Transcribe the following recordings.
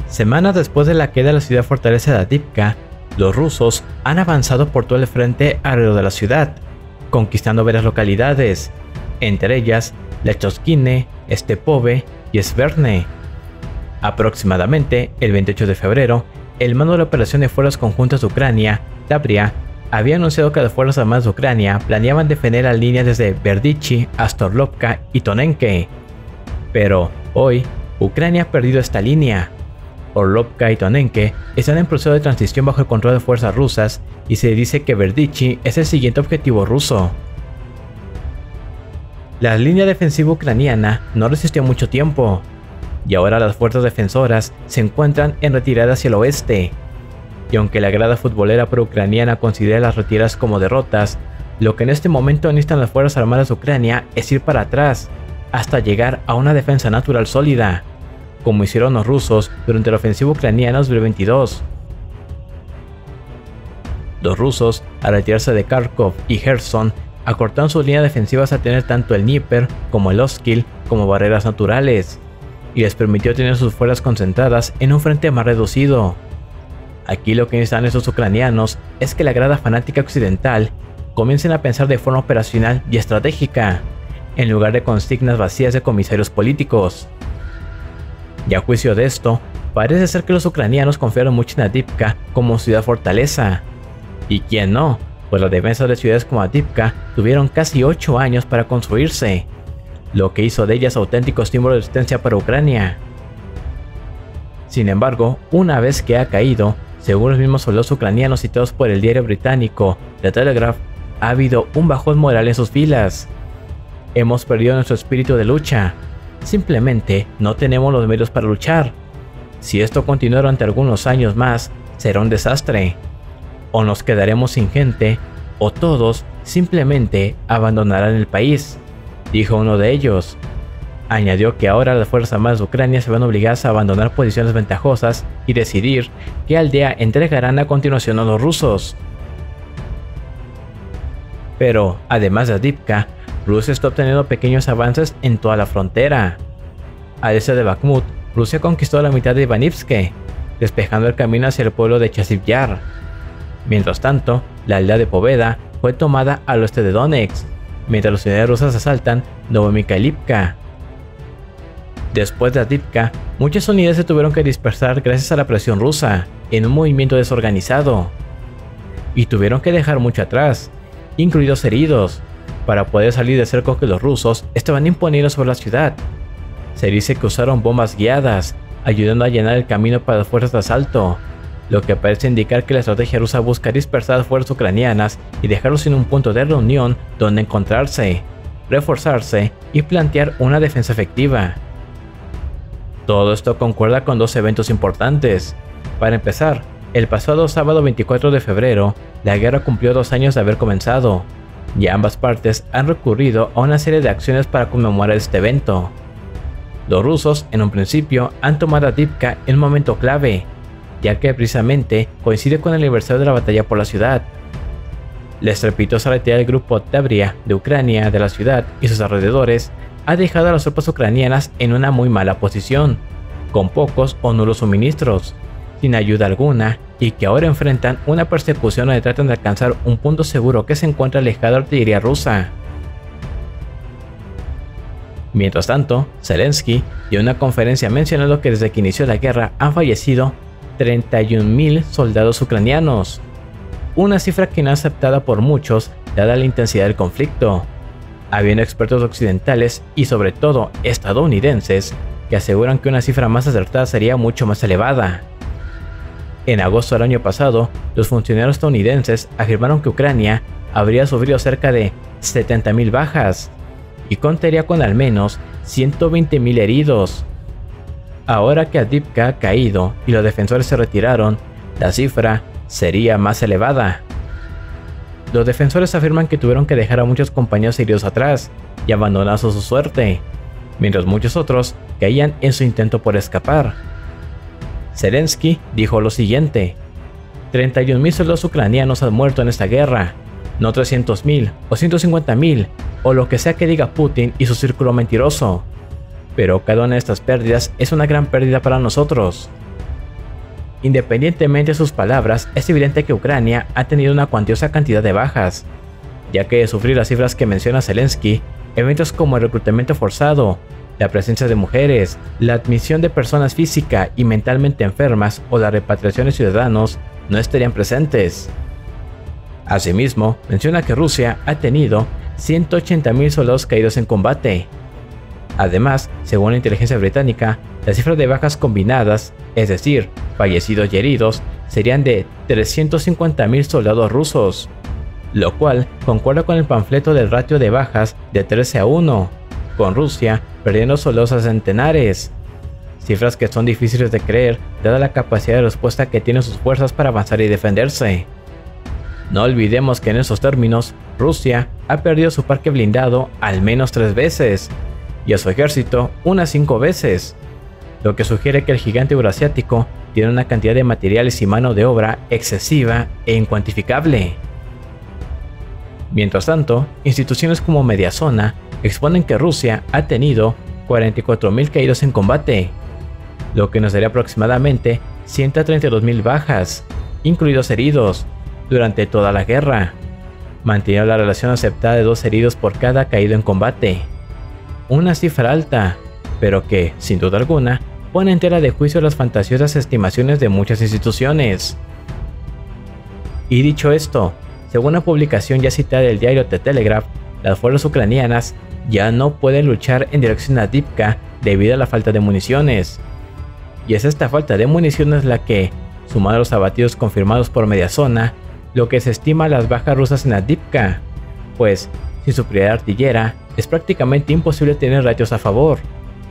Semanas después de la queda de la ciudad fortaleza de Avdiivka, los rusos han avanzado por todo el frente alrededor de la ciudad, conquistando varias localidades, entre ellas Lechoskine, Stepove y Sverne. Aproximadamente el 28 de febrero, el mando de la Operación de Fuerzas Conjuntas de Ucrania, Тавria, había anunciado que las Fuerzas Armadas de Ucrania planeaban defender las líneas desde Berdychi hasta Orlovka y Tonenke. Pero hoy, Ucrania ha perdido esta línea. Orlovka y Tonenke están en proceso de transición bajo el control de fuerzas rusas y se dice que Berdychi es el siguiente objetivo ruso. La línea defensiva ucraniana no resistió mucho tiempo, y ahora las fuerzas defensoras se encuentran en retirada hacia el oeste. Y aunque la grada futbolera pro-ucraniana considera las retiradas como derrotas, lo que en este momento necesitan las Fuerzas Armadas de Ucrania es ir para atrás, hasta llegar a una defensa natural sólida, como hicieron los rusos durante la ofensiva ucraniana 2022. Los rusos, al retirarse de Kharkov y Kherson, acortaron sus líneas defensivas a tener tanto el Dnieper como el Oskil como barreras naturales, y les permitió tener sus fuerzas concentradas en un frente más reducido. Aquí lo que necesitan estos ucranianos es que la grada fanática occidental comiencen a pensar de forma operacional y estratégica, en lugar de consignas vacías de comisarios políticos. Y a juicio de esto, parece ser que los ucranianos confiaron mucho en Avdiivka como ciudad fortaleza. ¿Y quién no? Pues las defensas de ciudades como Avdiivka tuvieron casi 8 años para construirse, lo que hizo de ellas auténticos símbolos de resistencia para Ucrania. Sin embargo, una vez que ha caído, según los mismos soldados ucranianos citados por el diario británico The Telegraph, ha habido un bajón moral en sus filas. Hemos perdido nuestro espíritu de lucha. Simplemente no tenemos los medios para luchar. Si esto continúa durante algunos años más, será un desastre. O nos quedaremos sin gente, o todos simplemente abandonarán el país, dijo uno de ellos. Añadió que ahora las Fuerzas Armadas de Ucrania se ven obligadas a abandonar posiciones ventajosas y decidir qué aldea entregarán a continuación a los rusos. Pero, además de Avdiivka, Rusia está obteniendo pequeños avances en toda la frontera. Al este de Bakhmut, Rusia conquistó la mitad de Ivanivske, despejando el camino hacia el pueblo de Chasiv Yar. Mientras tanto, la aldea de Poveda fue tomada al oeste de Donetsk, mientras las unidades rusas asaltan Novomikhailivka. Después de Avdiivka, muchas unidades se tuvieron que dispersar gracias a la presión rusa, en un movimiento desorganizado. Y tuvieron que dejar mucho atrás, incluidos heridos, para poder salir del cerco que los rusos estaban imponiendo sobre la ciudad. Se dice que usaron bombas guiadas, ayudando a llenar el camino para las fuerzas de asalto, lo que parece indicar que la estrategia rusa busca dispersar a las fuerzas ucranianas y dejarlos sin un punto de reunión donde encontrarse, reforzarse y plantear una defensa efectiva. Todo esto concuerda con dos eventos importantes. Para empezar, el pasado sábado 24 de febrero, la guerra cumplió 2 años de haber comenzado, y ambas partes han recurrido a una serie de acciones para conmemorar este evento. Los rusos, en un principio, han tomado a Avdiivka en un momento clave, ya que precisamente coincide con el aniversario de la batalla por la ciudad. La estrepitosa retirada del grupo Тавria de Ucrania de la ciudad y sus alrededores ha dejado a las tropas ucranianas en una muy mala posición, con pocos o nulos suministros, sin ayuda alguna, y que ahora enfrentan una persecución donde tratan de alcanzar un punto seguro que se encuentra alejado de la artillería rusa. Mientras tanto, Zelensky dio una conferencia mencionando que desde que inició la guerra han fallecido 31.000 soldados ucranianos, una cifra que no es aceptada por muchos dada la intensidad del conflicto, habiendo expertos occidentales y sobre todo estadounidenses que aseguran que una cifra más acertada sería mucho más elevada. En agosto del año pasado, los funcionarios estadounidenses afirmaron que Ucrania habría sufrido cerca de 70.000 bajas y contaría con al menos 120.000 heridos. Ahora que Avdiivka ha caído y los defensores se retiraron, la cifra sería más elevada. Los defensores afirman que tuvieron que dejar a muchos compañeros heridos atrás y abandonados a su suerte, mientras muchos otros caían en su intento por escapar. Zelensky dijo lo siguiente: 31.000 soldados ucranianos han muerto en esta guerra, no 300.000 o 150.000 o lo que sea que diga Putin y su círculo mentiroso, pero cada una de estas pérdidas es una gran pérdida para nosotros. Independientemente de sus palabras, es evidente que Ucrania ha tenido una cuantiosa cantidad de bajas, ya que de sufrir las cifras que menciona Zelensky, eventos como el reclutamiento forzado, la presencia de mujeres, la admisión de personas física y mentalmente enfermas o la repatriación de ciudadanos no estarían presentes. Asimismo, menciona que Rusia ha tenido 180.000 soldados caídos en combate. Además, según la inteligencia británica, la cifra de bajas combinadas, es decir, fallecidos y heridos, serían de 350.000 soldados rusos, lo cual concuerda con el panfleto del ratio de bajas de 13-1, con Rusia perdiendo soldados a centenares. Cifras que son difíciles de creer dada la capacidad de respuesta que tienen sus fuerzas para avanzar y defenderse. No olvidemos que en esos términos, Rusia ha perdido su parque blindado al menos 3 veces, y a su ejército unas 5 veces, lo que sugiere que el gigante euroasiático tiene una cantidad de materiales y mano de obra excesiva e incuantificable. Mientras tanto, instituciones como Mediazona exponen que Rusia ha tenido 44.000 caídos en combate, lo que nos daría aproximadamente 132.000 bajas, incluidos heridos, durante toda la guerra, manteniendo la relación aceptada de 2 heridos por cada caído en combate. Una cifra alta, pero que, sin duda alguna, pone en tela de juicio las fantasiosas estimaciones de muchas instituciones. Y dicho esto, según una publicación ya citada del diario The Telegraph, las fuerzas ucranianas ya no pueden luchar en dirección a Avdiivka debido a la falta de municiones. Y es esta falta de municiones la que, sumada a los abatidos confirmados por Mediazona, lo que se estima las bajas rusas en Avdiivka, pues, sin su prioridad artillera, es prácticamente imposible tener ratios a favor.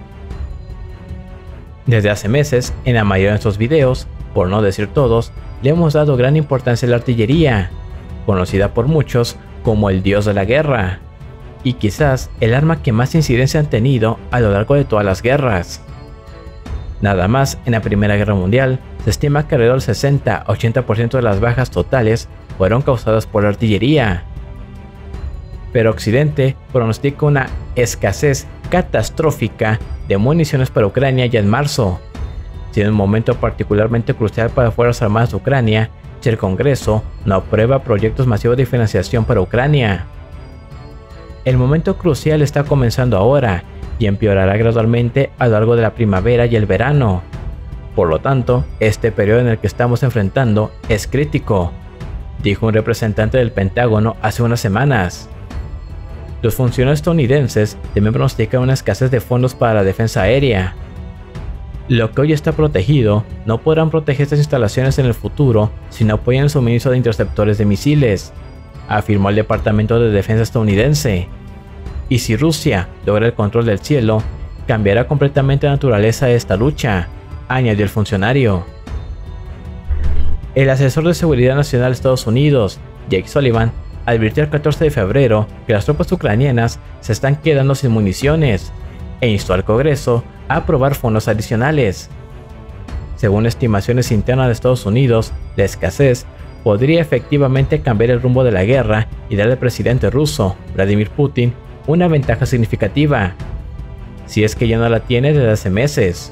Desde hace meses, en la mayoría de nuestros videos, por no decir todos, le hemos dado gran importancia a la artillería, conocida por muchos como el dios de la guerra, y quizás el arma que más incidencia han tenido a lo largo de todas las guerras. Nada más, en la Primera Guerra Mundial, se estima que alrededor del 60-80% de las bajas totales fueron causadas por la artillería. Pero Occidente pronostica una escasez catastrófica de municiones para Ucrania ya en marzo, siendo un momento particularmente crucial para las Fuerzas Armadas de Ucrania si el Congreso no aprueba proyectos masivos de financiación para Ucrania. El momento crucial está comenzando ahora y empeorará gradualmente a lo largo de la primavera y el verano. Por lo tanto, este periodo en el que estamos enfrentando es crítico, dijo un representante del Pentágono hace unas semanas. Los funcionarios estadounidenses también pronostican una escasez de fondos para la defensa aérea. Lo que hoy está protegido no podrán proteger estas instalaciones en el futuro si no apoyan el suministro de interceptores de misiles, afirmó el Departamento de Defensa estadounidense. Y si Rusia logra el control del cielo, cambiará completamente la naturaleza de esta lucha, añadió el funcionario. El asesor de seguridad nacional de Estados Unidos, Jake Sullivan, advirtió el 14 de febrero que las tropas ucranianas se están quedando sin municiones e instó al Congreso a aprobar fondos adicionales. Según estimaciones internas de Estados Unidos, la escasez podría efectivamente cambiar el rumbo de la guerra y darle al presidente ruso, Vladimir Putin, una ventaja significativa, si es que ya no la tiene desde hace meses.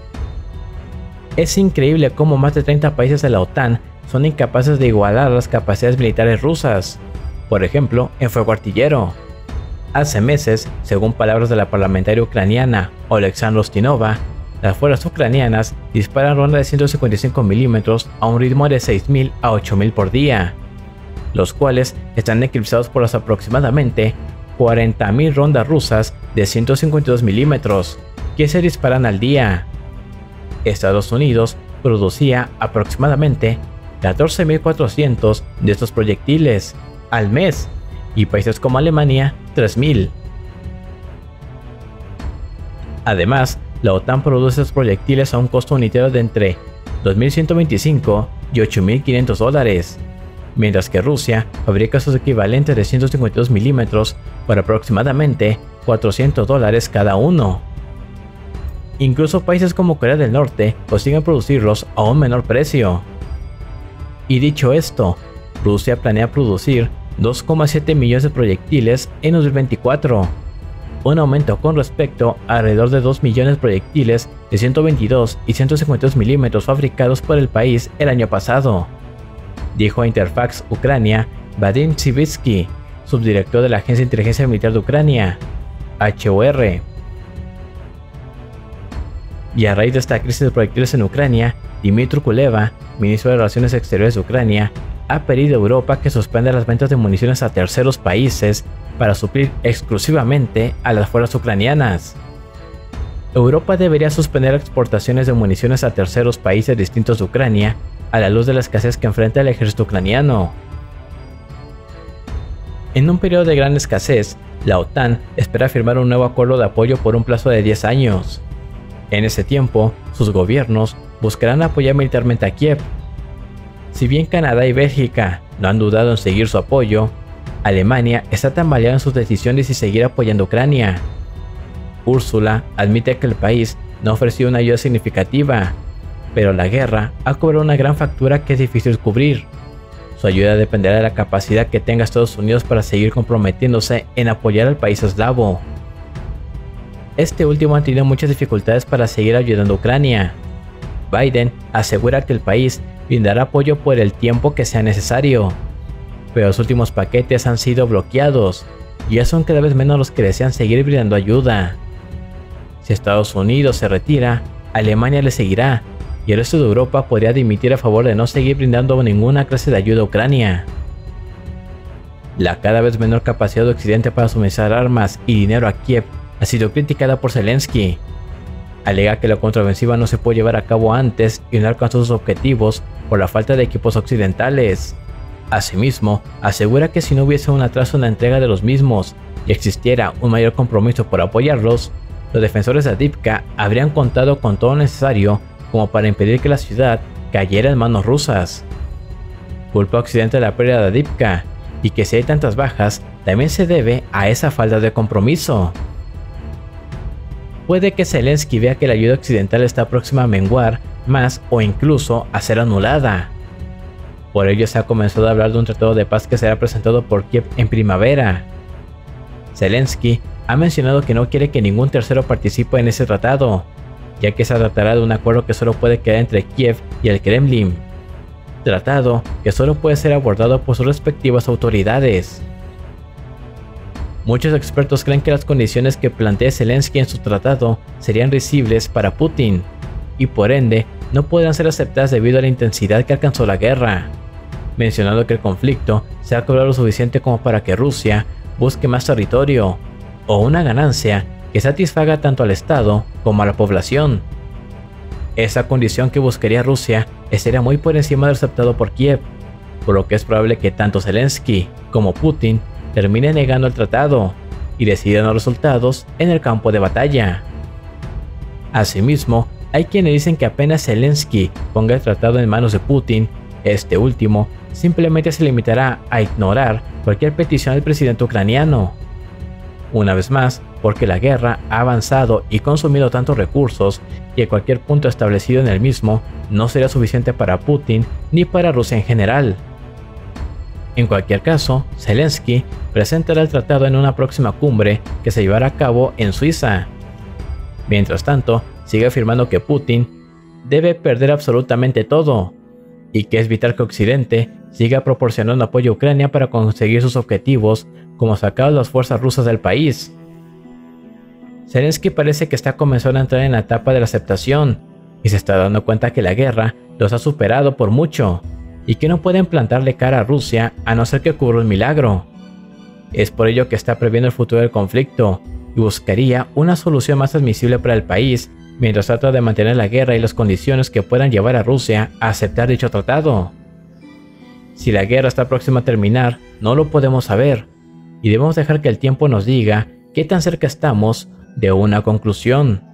Es increíble cómo más de 30 países de la OTAN son incapaces de igualar las capacidades militares rusas, por ejemplo, en fuego artillero. Hace meses, según palabras de la parlamentaria ucraniana Oleksandra Ustinova, las fuerzas ucranianas disparan rondas de 155 mm a un ritmo de 6.000 a 8.000 por día, los cuales están eclipsados por las aproximadamente 40.000 rondas rusas de 152 mm que se disparan al día. Estados Unidos producía aproximadamente 14.400 de estos proyectiles al mes y países como Alemania 3.000. Además, la OTAN produce estos proyectiles a un costo unitario de entre 2.125 y 8.500 dólares, mientras que Rusia fabrica sus equivalentes de 152 mm por aproximadamente 400 dólares cada uno. Incluso países como Corea del Norte consiguen producirlos a un menor precio. Y dicho esto, Rusia planea producir 2,7 millones de proyectiles en 2024, un aumento con respecto a alrededor de 2 millones de proyectiles de 122 y 152 milímetros fabricados por el país el año pasado, dijo a Interfax Ucrania Vadim Sivitsky, subdirector de la Agencia de Inteligencia Militar de Ucrania, HOR. Y a raíz de esta crisis de proyectiles en Ucrania, Dmytro Kuleba, ministro de Relaciones Exteriores de Ucrania, ha pedido a Europa que suspenda las ventas de municiones a terceros países para suplir exclusivamente a las fuerzas ucranianas. Europa debería suspender exportaciones de municiones a terceros países distintos de Ucrania a la luz de la escasez que enfrenta el ejército ucraniano. En un periodo de gran escasez, la OTAN espera firmar un nuevo acuerdo de apoyo por un plazo de 10 años. En ese tiempo, sus gobiernos buscarán apoyar militarmente a Kiev. Si bien Canadá y Bélgica no han dudado en seguir su apoyo, Alemania está tambaleando en sus decisiones y seguir apoyando a Ucrania. Úrsula admite que el país no ha ofrecido una ayuda significativa, pero la guerra ha cobrado una gran factura que es difícil cubrir. Su ayuda dependerá de la capacidad que tenga Estados Unidos para seguir comprometiéndose en apoyar al país eslavo. Este último ha tenido muchas dificultades para seguir ayudando a Ucrania. Biden asegura que el país brindará apoyo por el tiempo que sea necesario, pero los últimos paquetes han sido bloqueados y ya son cada vez menos los que desean seguir brindando ayuda. Si Estados Unidos se retira, Alemania le seguirá y el resto de Europa podría dimitir a favor de no seguir brindando ninguna clase de ayuda a Ucrania. La cada vez menor capacidad de Occidente para suministrar armas y dinero a Kiev ha sido criticada por Zelensky. Alega que la contraofensiva no se puede llevar a cabo antes y no alcanzó sus objetivos por la falta de equipos occidentales. Asimismo, asegura que si no hubiese un atraso en la entrega de los mismos y existiera un mayor compromiso por apoyarlos, los defensores de Avdiivka habrían contado con todo lo necesario como para impedir que la ciudad cayera en manos rusas. Culpa a Occidente de la pérdida de Avdiivka y que si hay tantas bajas también se debe a esa falta de compromiso. Puede que Zelensky vea que la ayuda occidental está próxima a menguar más o incluso a ser anulada. Por ello se ha comenzado a hablar de un tratado de paz que será presentado por Kiev en primavera. Zelensky ha mencionado que no quiere que ningún tercero participe en ese tratado, ya que se tratará de un acuerdo que solo puede quedar entre Kiev y el Kremlin. Tratado que solo puede ser abordado por sus respectivas autoridades. Muchos expertos creen que las condiciones que plantea Zelensky en su tratado serían risibles para Putin, y por ende no podrán ser aceptadas debido a la intensidad que alcanzó la guerra, mencionando que el conflicto se ha cobrado lo suficiente como para que Rusia busque más territorio, o una ganancia que satisfaga tanto al Estado como a la población. Esa condición que buscaría Rusia estaría muy por encima de lo aceptado por Kiev, por lo que es probable que tanto Zelensky como Putin termine negando el tratado y decidan los resultados en el campo de batalla. Asimismo, hay quienes dicen que apenas Zelensky ponga el tratado en manos de Putin, este último simplemente se limitará a ignorar cualquier petición del presidente ucraniano. Una vez más, porque la guerra ha avanzado y consumido tantos recursos que cualquier punto establecido en el mismo no será suficiente para Putin ni para Rusia en general. En cualquier caso, Zelensky presentará el tratado en una próxima cumbre que se llevará a cabo en Suiza. Mientras tanto, sigue afirmando que Putin debe perder absolutamente todo, y que es vital que Occidente siga proporcionando apoyo a Ucrania para conseguir sus objetivos, como sacar a las fuerzas rusas del país. Zelensky parece que está comenzando a entrar en la etapa de la aceptación, y se está dando cuenta que la guerra los ha superado por mucho, y que no pueden plantarle cara a Rusia a no ser que ocurra un milagro. Es por ello que está previendo el futuro del conflicto y buscaría una solución más admisible para el país mientras trata de mantener la guerra y las condiciones que puedan llevar a Rusia a aceptar dicho tratado. Si la guerra está próxima a terminar, no lo podemos saber, y debemos dejar que el tiempo nos diga qué tan cerca estamos de una conclusión.